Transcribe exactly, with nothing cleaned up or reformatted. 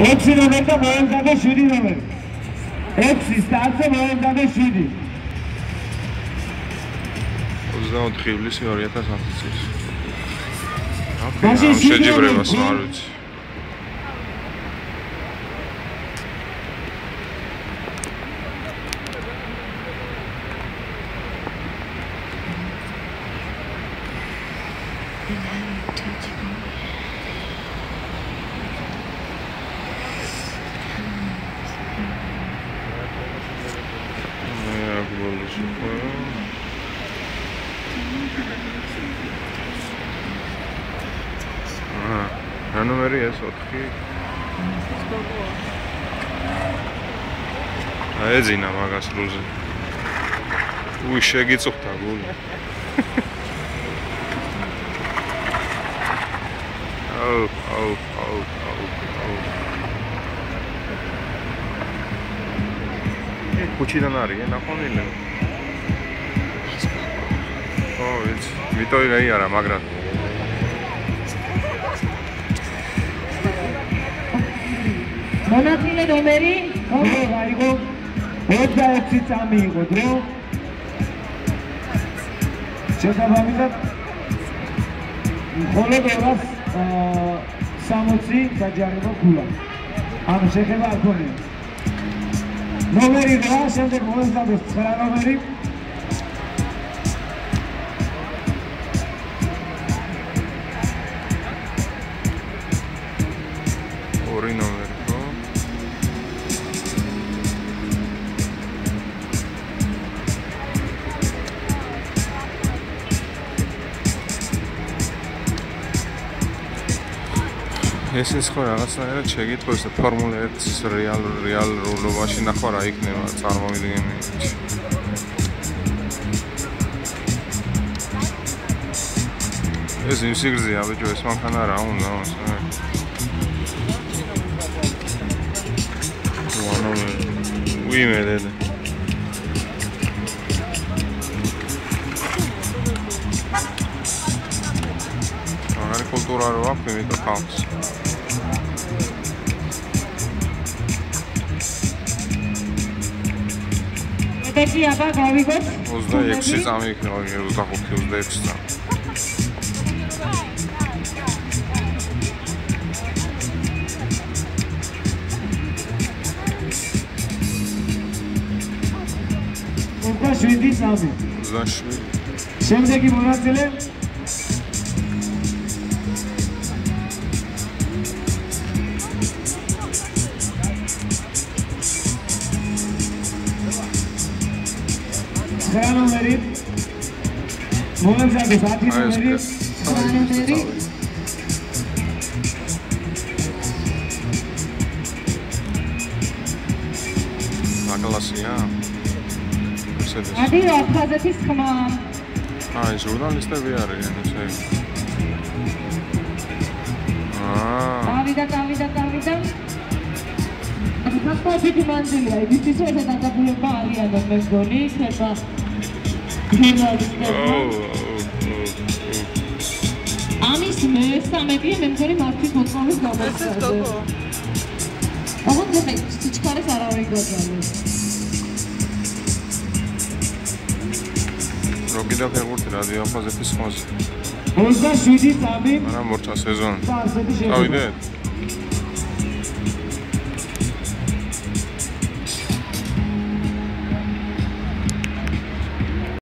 ექვსი ნომერი და მოემზადე შვიდი ნომერი. ექვსი სტარტზე მოემზადე შვიდი. ოცდაოთხი ივლისი ორი ათას ათი წლის. ოკეი, შეჯიბრებას არ ვიცი. რა ნომერია ეს ოთხი? აეძინა მაგას რუზე. უი შეგიწუხდა გული. აუ, აუ, აუ, აუ, აუ. კუჩიდან არის, ნახონილი. ო, ვიცი, ვიტოი გაიარა, მაგრამ მონაწილე ნომერი გაიგო ოცდაექვსი წამი იყო დრო შესაბამისად მხოლოდ ორას სამოცი დაჯარება ქულა ანუ შეხება არ ქონია ნომერი რა შემდეგ მოემზადეს ცხრა ნომერი ორი ნომერი ეს ის ხო რაღაცნაირად შეგიტყოს ფორმულა ერთის რეალ რეალურობაში ნახვა რა იქნება წარმოვიდგენთ. ეს იმ სიგრძეა ბიჭო ეს მანქანა რა უნდა ვანო ვიმედე აღარ კულტურა რო აქვს იმით ხალხს Eki aba გავიგოთ ოცდაექვსი წამი იქნება ოცდახუთი ოცდაექვსი წამი ოცდაშვიდი წამი ოცდაშვიდი შემდეგი მონაწილე ცხრა ნომერი მოემზადეს ათი ნომერი ცხრა ნომერი მაგალასია ადი აფხაზეთის ხმა აი ჟურნალისტები არიან ესე აა დავიდა დავიდა დავიდა ფაქტობრივი მანძილია იგივე ეს დაგაბულება არიან მე მგონი ხება ამის მესამედია მე მგონი მართვის მოწმობის გამოსცემი აღარ გეხე სიჩქარეს არავინ გაძლევს როკიდა ფეხბურთი რადიო აფხაზეთის ხმაზე ოცდაშვიდი წამი არა მორჩა სეზონი წავიდეთ